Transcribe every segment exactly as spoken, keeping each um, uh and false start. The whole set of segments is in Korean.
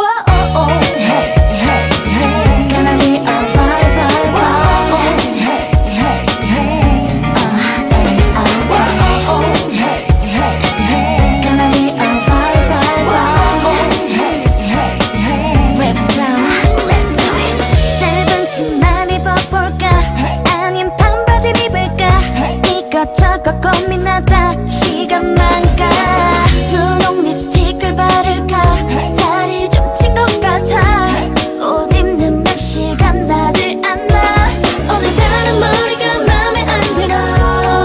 저거 고민하다 시간만 가 분홍 립스틱을 바를까 자리 좀 친 것 같아 옷 입는 몇 시간 나질 않아 오늘따라 머리가 맘에 안 들어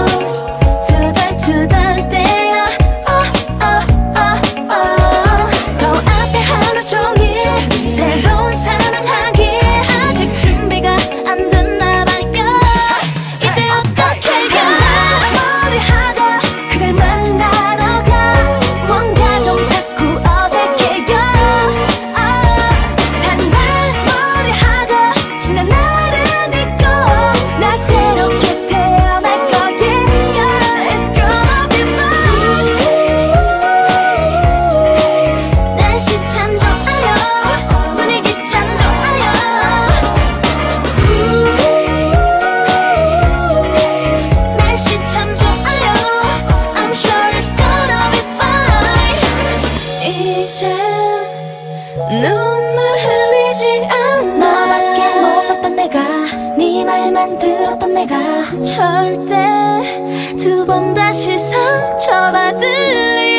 투덜투덜대요 oh, oh, oh, oh. 더 앞에 하루 종일 새로운 사랑하기에 아직 준비가 안 됐나 봐요 이제 어떻게 해야 눈물 흘리지 않아 너밖에 못 봤던 내가 네 말만 들었던 내가 절대 두 번 다시 상처받을 일